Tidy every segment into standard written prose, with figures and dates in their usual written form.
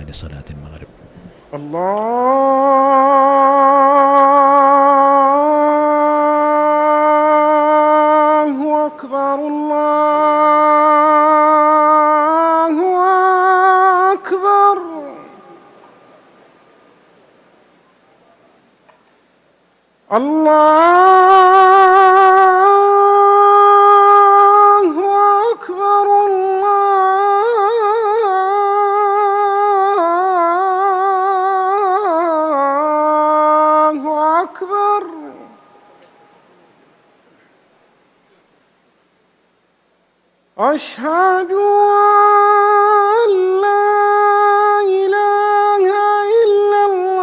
لصلاة المغرب. الله أكبر الله أكبر. الله أكبر الله أكبر. أشهد أن لا إله إلا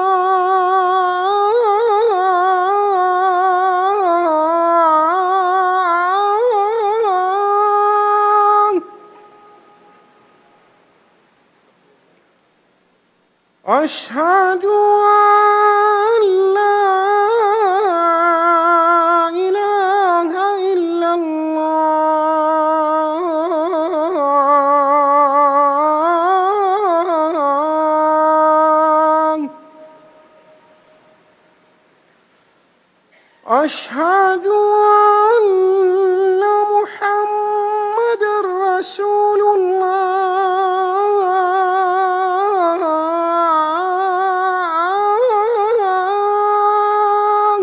الله. أشهد أن لا إله إلا الله. أشهد أن محمدًا رسول الله.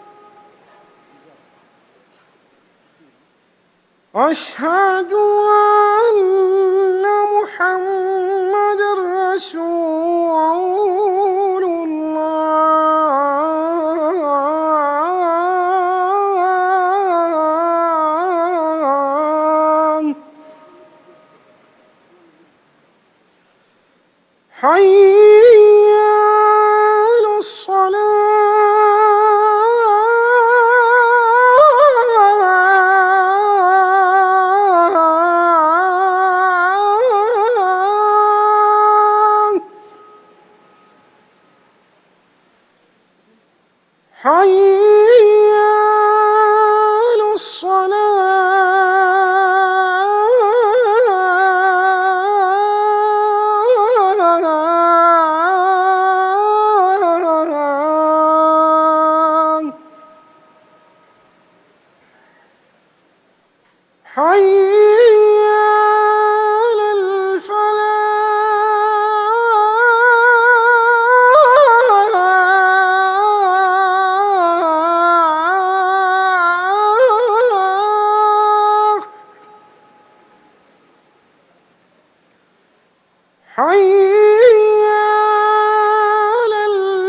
أشهد أن محمدًا رسول الله. حي على الصلاة. حي على الصلاة. حي على الفلاح. حي على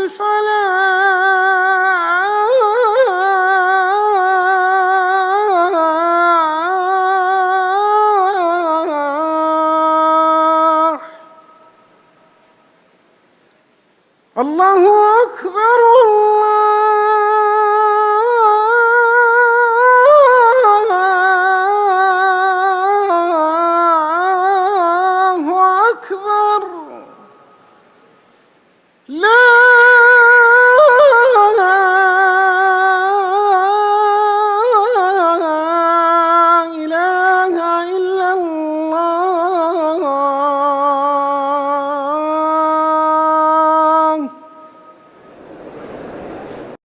الفلاح. الله أكبر الله